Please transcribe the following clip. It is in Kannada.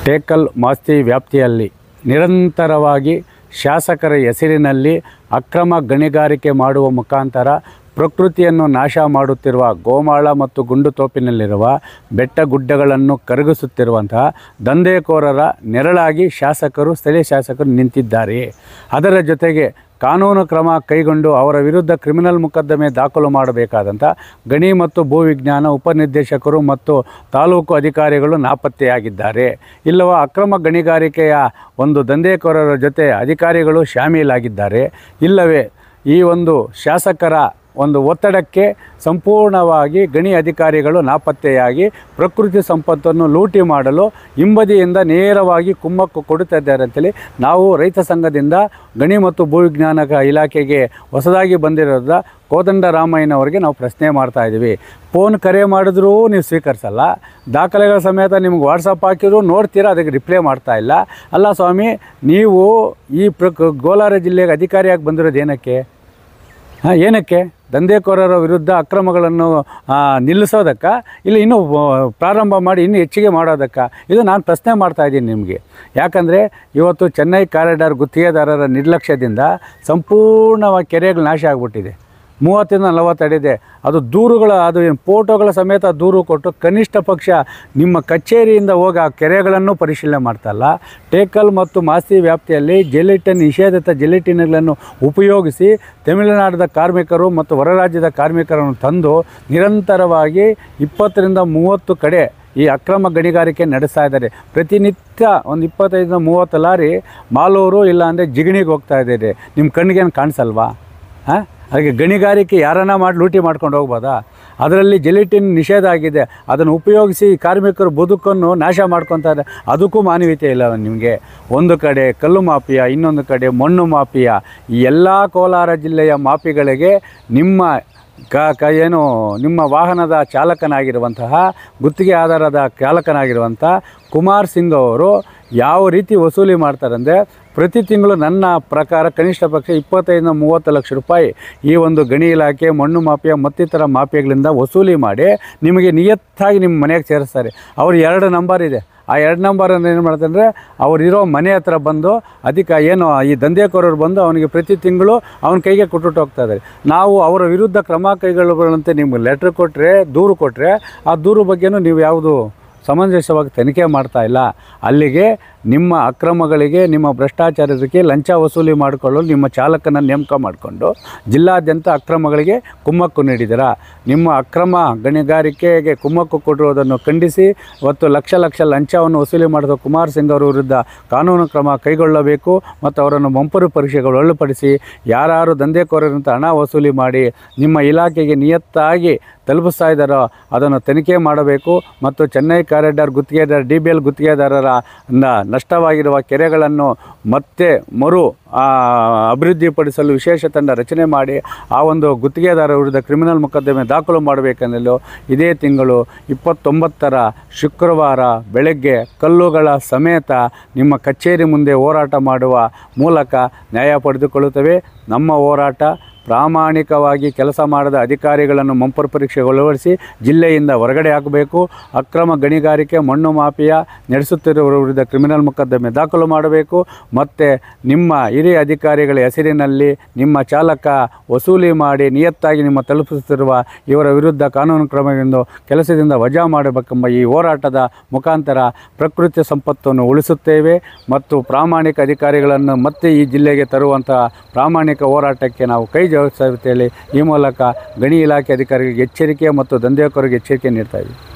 ಟೇಕಲ್ ಮಾಸ್ತಿ ವ್ಯಾಪ್ತಿಯಲ್ಲಿ ನಿರಂತರವಾಗಿ ಶಾಸಕರ ಹೆಸರಿನಲ್ಲಿ ಅಕ್ರಮ ಗಣಿಗಾರಿಕೆ ಮಾಡುವ ಮುಖಾಂತರ ಪ್ರಕೃತಿಯನ್ನು ನಾಶ ಮಾಡುತ್ತಿರುವ ಗೋಮಾಳ ಮತ್ತು ಗುಂಡುತೋಪಿನಲ್ಲಿರುವ ಬೆಟ್ಟ ಗುಡ್ಡಗಳನ್ನು ಕರಗಿಸುತ್ತಿರುವಂತಹ ದಂಧೆಕೋರರ ನೆರಳಾಗಿ ಸ್ಥಳೀಯ ಶಾಸಕರು ನಿಂತಿದ್ದಾರೆ. ಅದರ ಜೊತೆಗೆ ಕಾನೂನು ಕ್ರಮ ಕೈಗೊಂಡು ಅವರ ವಿರುದ್ಧ ಕ್ರಿಮಿನಲ್ ಮೊಕದ್ದಮೆ ದಾಖಲು ಮಾಡಬೇಕಾದಂಥ ಗಣಿ ಮತ್ತು ಭೂವಿಜ್ಞಾನ ಉಪನಿರ್ದೇಶಕರು ಮತ್ತು ತಾಲೂಕು ಅಧಿಕಾರಿಗಳು ನಾಪತ್ತೆಯಾಗಿದ್ದಾರೆ. ಇಲ್ಲವ ಅಕ್ರಮ ಗಣಿಗಾರಿಕೆಯ ಒಂದು ದಂಧೆಕೋರರ ಜೊತೆ ಅಧಿಕಾರಿಗಳು ಶಾಮೀಲಾಗಿದ್ದಾರೆ. ಇಲ್ಲವೇ ಈ ಒಂದು ಶಾಸಕರ ಒಂದು ಒತ್ತಡಕ್ಕೆ ಸಂಪೂರ್ಣವಾಗಿ ಗಣಿ ಅಧಿಕಾರಿಗಳು ನಾಪತ್ತೆಯಾಗಿ ಪ್ರಕೃತಿ ಸಂಪತ್ತನ್ನು ಲೂಟಿ ಮಾಡಲು ಹಿಂಬದಿಯಿಂದ ನೇರವಾಗಿ ಕುಮ್ಮಕ್ಕು ಕೊಡುತ್ತಿದ್ದಾರೆ ಅಂತೇಳಿ ನಾವು ರೈತ ಸಂಘದಿಂದ ಗಣಿ ಮತ್ತು ಭೂವಿಜ್ಞಾನ ಇಲಾಖೆಗೆ ಹೊಸದಾಗಿ ಬಂದಿರೋದ ಕೋದಂಡರಾಮಯ್ಯನವರಿಗೆ ನಾವು ಪ್ರಶ್ನೆ ಮಾಡ್ತಾಯಿದ್ದೀವಿ. ಫೋನ್ ಕರೆ ಮಾಡಿದ್ರೂ ನೀವು ಸ್ವೀಕರಿಸಲ್ಲ, ದಾಖಲೆಗಳ ಸಮೇತ ನಿಮ್ಗೆ ವಾಟ್ಸಪ್ ಹಾಕಿದ್ರು ನೋಡ್ತೀರಾ, ಅದಕ್ಕೆ ರಿಪ್ಲೈ ಮಾಡ್ತಾ ಇಲ್ಲ. ಅಲ್ಲ ಸ್ವಾಮಿ, ನೀವು ಈ ಕೋಲಾರ ಜಿಲ್ಲೆಗೆ ಅಧಿಕಾರಿಯಾಗಿ ಬಂದಿರೋದು ಏನಕ್ಕೆ? ಏನಕ್ಕೆ? ದಂಧೆಕೋರರ ವಿರುದ್ಧ ಅಕ್ರಮಗಳನ್ನು ನಿಲ್ಲಿಸೋದಕ್ಕೆ ಇಲ್ಲ ಇನ್ನೂ ಪ್ರಾರಂಭ ಮಾಡಿ ಇನ್ನೂ ಹೆಚ್ಚಿಗೆ ಮಾಡೋದಕ್ಕೆ? ಇದು ನಾನು ಪ್ರಶ್ನೆ ಮಾಡ್ತಾಯಿದ್ದೀನಿ ನಿಮಗೆ. ಯಾಕಂದರೆ ಇವತ್ತು ಚೆನ್ನೈ ಕಾರಿಡಾರ್ ಗುತ್ತಿಗೆದಾರರ ನಿರ್ಲಕ್ಷ್ಯದಿಂದ ಸಂಪೂರ್ಣವಾಗಿ ಕೆರೆಗಳು ನಾಶ ಆಗಿಬಿಟ್ಟಿದೆ. 30-40 ಅಡಿ ಇದೆ. ಅದು ದೂರುಗಳು, ಅದು ಫೋಟೋಗಳ ಸಮೇತ ದೂರು ಕೊಟ್ಟು ಕನಿಷ್ಠ ಪಕ್ಷ ನಿಮ್ಮ ಕಚೇರಿಯಿಂದ ಹೋಗಿ ಆ ಕೆರೆಗಳನ್ನು ಪರಿಶೀಲನೆ ಮಾಡ್ತಾಯಿಲ್ಲ. ಟೇಕಲ್ ಮತ್ತು ಮಾಸ್ತಿ ವ್ಯಾಪ್ತಿಯಲ್ಲಿ ನಿಷೇಧಿತ ಜೆಲಿಟಿನ್ಗಳನ್ನು ಉಪಯೋಗಿಸಿ ತಮಿಳುನಾಡಿನ ಕಾರ್ಮಿಕರು ಮತ್ತು ಹೊರ ರಾಜ್ಯದ ಕಾರ್ಮಿಕರನ್ನು ತಂದು ನಿರಂತರವಾಗಿ 20-30 ಕಡೆ ಈ ಅಕ್ರಮ ಗಣಿಗಾರಿಕೆ ನಡೆಸ್ತಾ ಇದ್ದಾರೆ. ಪ್ರತಿನಿತ್ಯ ಒಂದು 25-30 ಲಾರಿ ಮಾಲೂರು ಇಲ್ಲಾಂದರೆ ಜಿಗಣಿಗೆ ಹೋಗ್ತಾ ಇದ್ದಾರೆ. ನಿಮ್ಮ ಕಣ್ಣಿಗೇನು ಕಾಣಿಸಲ್ವಾ? ಹಾಗೆ ಗಣಿಗಾರಿಕೆ ಯಾರನ್ನ ಮಾಡಿ ಲೂಟಿ ಮಾಡ್ಕೊಂಡು ಹೋಗ್ಬೋದಾ? ಅದರಲ್ಲಿ ಜೆಲಿಟಿನ್ ನಿಷೇಧ ಆಗಿದೆ. ಅದನ್ನು ಉಪಯೋಗಿಸಿ ಕಾರ್ಮಿಕರು ಬದುಕನ್ನು ನಾಶ ಮಾಡ್ಕೊತಾರೆ. ಅದಕ್ಕೂ ಮಾನವೀಯತೆ ಇಲ್ಲ ನಿಮಗೆ. ಒಂದು ಕಡೆ ಕಲ್ಲು ಮಾಫಿಯಾ, ಇನ್ನೊಂದು ಕಡೆ ಮಣ್ಣು ಮಾಫಿಯಾ. ಈ ಎಲ್ಲ ಕೋಲಾರ ಜಿಲ್ಲೆಯ ಮಾಫಿಗಳಿಗೆ ನಿಮ್ಮ ವಾಹನದ ಚಾಲಕನಾಗಿರುವಂತಹ ಗುತ್ತಿಗೆ ಆಧಾರದ ಚಾಲಕನಾಗಿರುವಂಥ ಕುಮಾರ್ ಸಿಂಗ್ ಅವರು ಯಾವ ರೀತಿ ವಸೂಲಿ ಮಾಡ್ತಾರಂದರೆ, ಪ್ರತಿ ತಿಂಗಳು ನನ್ನ ಪ್ರಕಾರ ಕನಿಷ್ಠ ಪಕ್ಷ 25-30 ಲಕ್ಷ ರೂಪಾಯಿ ಈ ಒಂದು ಗಣಿ ಇಲಾಖೆ, ಮಣ್ಣು ಮಾಫಿಯಾ ಮತ್ತಿತರ ಮಾಫಿಯಾಗಳಿಂದ ವಸೂಲಿ ಮಾಡಿ ನಿಮಗೆ ನಿಯತ್ತಾಗಿ ನಿಮ್ಮ ಮನೆಗೆ ಸೇರಿಸ್ತಾರೆ. ಅವ್ರು 2 ನಂಬರ್ ಇದೆ. ಆ 2 ನಂಬರನ್ನು ಏನು ಮಾಡ್ತಾರೆ, ಅವರಿರೋ ಮನೆ ಹತ್ರ ಬಂದು ಈ ದಂಧೆಕೋರರು ಬಂದು ಅವನಿಗೆ ಪ್ರತಿ ತಿಂಗಳು ಅವನ ಕೈಗೆ ಕೊಟ್ಟು ಹೋಗ್ತಾ ಇದ್ದಾರೆ. ನಾವು ಅವರ ವಿರುದ್ಧ ಕ್ರಮ ಕೈಗೊಳ್ಳುವಂತೆ ನಿಮ್ಗೆ ಲೆಟ್ರ್ ಕೊಟ್ಟರೆ, ದೂರು ಕೊಟ್ಟರೆ, ಆ ದೂರು ಬಗ್ಗೆನೂ ನೀವು ಯಾವುದು ಸಮಂಜಸವಾಗಿ ತನಿಖೆ ಮಾಡ್ತಾ ಇಲ್ಲ. ಅಲ್ಲಿಗೆ ನಿಮ್ಮ ಅಕ್ರಮಗಳಿಗೆ, ನಿಮ್ಮ ಭ್ರಷ್ಟಾಚಾರಕ್ಕೆ ಲಂಚ ವಸೂಲಿ ಮಾಡಿಕೊಳ್ಳಲು ನಿಮ್ಮ ಚಾಲಕನ ನೇಮಕ ಮಾಡಿಕೊಂಡು ಜಿಲ್ಲಾದ್ಯಂತ ಅಕ್ರಮಗಳಿಗೆ ಕುಮ್ಮಕ್ಕು ನೀಡಿದ್ದೀರಾ. ನಿಮ್ಮ ಅಕ್ರಮ ಗಣಿಗಾರಿಕೆಗೆ ಕುಮ್ಮಕ್ಕು ಕೊಟ್ಟಿರುವುದನ್ನು ಖಂಡಿಸಿ ಇವತ್ತು ಲಕ್ಷ ಲಂಚವನ್ನು ವಸೂಲಿ ಮಾಡಿದ ಕುಮಾರ್ ಸಿಂಗ್ ಅವರ ವಿರುದ್ಧ ಕಾನೂನು ಕ್ರಮ ಕೈಗೊಳ್ಳಬೇಕು ಮತ್ತು ಅವರನ್ನು ಮಂಪರು ಪರೀಕ್ಷೆಗಳು ಒಳಪಡಿಸಿ ಯಾರು ದಂಧೆಕೋರರಂತ ಹಣ ವಸೂಲಿ ಮಾಡಿ ನಿಮ್ಮ ಇಲಾಖೆಗೆ ನಿಯತ್ತಾಗಿ ತಲುಪಿಸ್ತಾ ಇದ್ದಾರೋ ಅದನ್ನು ತನಿಖೆ ಮಾಡಬೇಕು. ಮತ್ತು ಚೆನ್ನೈ ಕಾರಿಡಾರ್ ಗುತ್ತಿಗೆದಾರ DBL ಗುತ್ತಿಗೆದಾರರ ನಷ್ಟವಾಗಿರುವ ಕೆರೆಗಳನ್ನು ಮತ್ತೆ ಅಭಿವೃದ್ಧಿಪಡಿಸಲು ವಿಶೇಷ ತಂಡ ರಚನೆ ಮಾಡಿ ಆ ಒಂದು ಗುತ್ತಿಗೆದಾರರ ವಿರುದ್ಧ ಕ್ರಿಮಿನಲ್ ಮೊಕದ್ದಮೆ ದಾಖಲು ಮಾಡಬೇಕೆಂದು ಇದೇ ತಿಂಗಳು 29ರ ಶುಕ್ರವಾರ ಬೆಳಗ್ಗೆ ಕಲ್ಲುಗಳ ಸಮೇತ ನಿಮ್ಮ ಕಚೇರಿ ಮುಂದೆ ಹೋರಾಟ ಮಾಡುವ ಮೂಲಕ ನ್ಯಾಯ ಪಡೆದುಕೊಳ್ಳುತ್ತೇವೆ. ನಮ್ಮ ಹೋರಾಟ ಪ್ರಾಮಾಣಿಕವಾಗಿ ಕೆಲಸ ಮಾಡದ ಅಧಿಕಾರಿಗಳನ್ನು ಮಂಪರು ಪರೀಕ್ಷೆಗೊಳಪಡಿಸಿ ಜಿಲ್ಲೆಯಿಂದ ಹೊರಗಡೆ ಹಾಕಬೇಕು. ಅಕ್ರಮ ಗಣಿಗಾರಿಕೆ, ಮಣ್ಣು ಮಾಫಿಯಾ ನಡೆಸುತ್ತಿರುವವರ ವಿರುದ್ಧ ಕ್ರಿಮಿನಲ್ ಮೊಕದ್ದಮೆ ದಾಖಲು ಮಾಡಬೇಕು. ಮತ್ತು ನಿಮ್ಮ ಹಿರಿಯ ಅಧಿಕಾರಿಗಳ ಹೆಸರಿನಲ್ಲಿ ನಿಮ್ಮ ಚಾಲಕ ವಸೂಲಿ ಮಾಡಿ ನಿಯತ್ತಾಗಿ ನಿಮ್ಮ ತಲುಪಿಸುತ್ತಿರುವ ಇವರ ವಿರುದ್ಧ ಕಾನೂನು ಕ್ರಮದಿಂದ ಕೆಲಸದಿಂದ ವಜಾ ಮಾಡಬೇಕೆಂಬ ಈ ಹೋರಾಟದ ಮುಖಾಂತರ ಪ್ರಕೃತಿ ಸಂಪತ್ತನ್ನು ಉಳಿಸುತ್ತೇವೆ ಮತ್ತು ಪ್ರಾಮಾಣಿಕ ಅಧಿಕಾರಿಗಳನ್ನು ಮತ್ತೆ ಈ ಜಿಲ್ಲೆಗೆ ತರುವಂಥ ಪ್ರಾಮಾಣಿಕ ಹೋರಾಟಕ್ಕೆ ನಾವು ಕೈ ಜೋಡಿಸುತ್ತೇವೆ. ಈ ಮೂಲಕ ಗಣಿ ಇಲಾಖೆ ಅಧಿಕಾರಿಗಳಿಗೆ ಎಚ್ಚರಿಕೆ ಮತ್ತು ದಂಧೆಕೋರರಿಗೆ ಎಚ್ಚರಿಕೆ ನೀಡ್ತಾ ಇದ್ದೀವಿ.